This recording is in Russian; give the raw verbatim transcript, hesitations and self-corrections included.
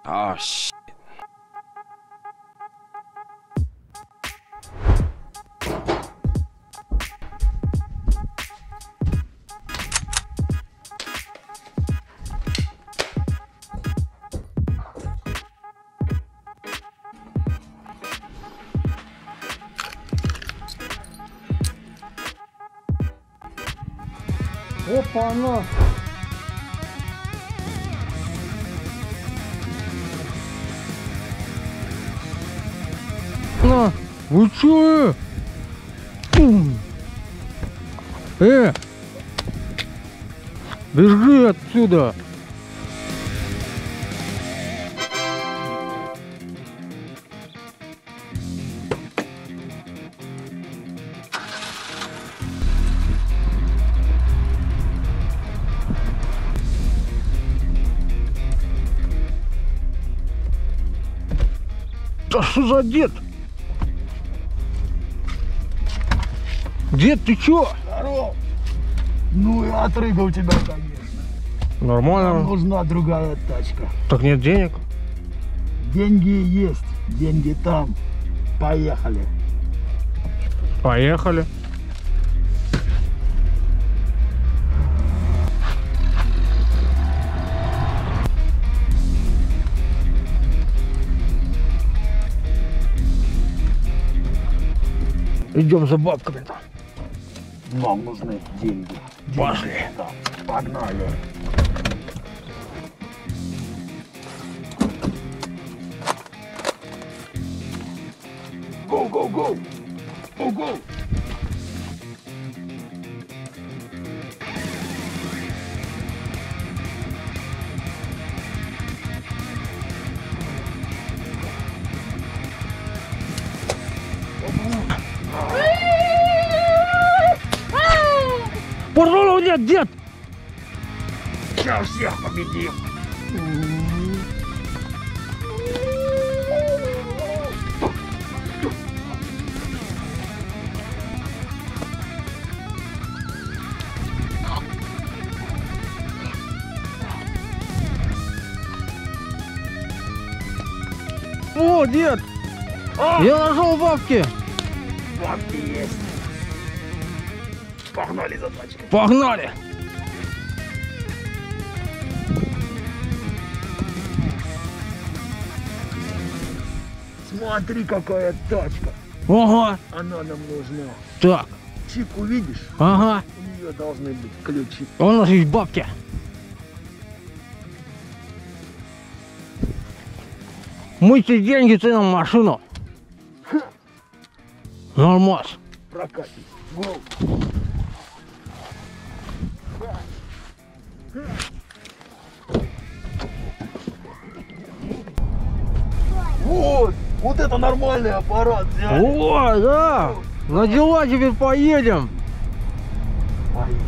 Oh, shit. Опа, она. На, вы чё? Э, бежи отсюда. Да что за дед? Дед, ты чё? Здорово! Ну и отрыга у тебя, конечно. Нормально. Нам нужна другая тачка. Так нет денег? Деньги есть, деньги там. Поехали. Поехали. Идем за бабками-то. Нам нужны деньги. Пошли. Да, погнали. Go, go, go! Go, go! Пожалуй, нет, дед! Сейчас всех победим! О, дед! А! Я нашел бабки! Бабки есть! Погнали за тачкой! Погнали! Смотри, какая тачка! Ага! Она нам нужна! Так, Чип увидишь? ага! У нее должны быть ключи. У нас есть бабки! Мыйте деньги, ты нам машину! Нормас! Прокатить. Гоу. Вот, вот это нормальный аппарат взяли. О, да! На дела теперь поедем! Поехали.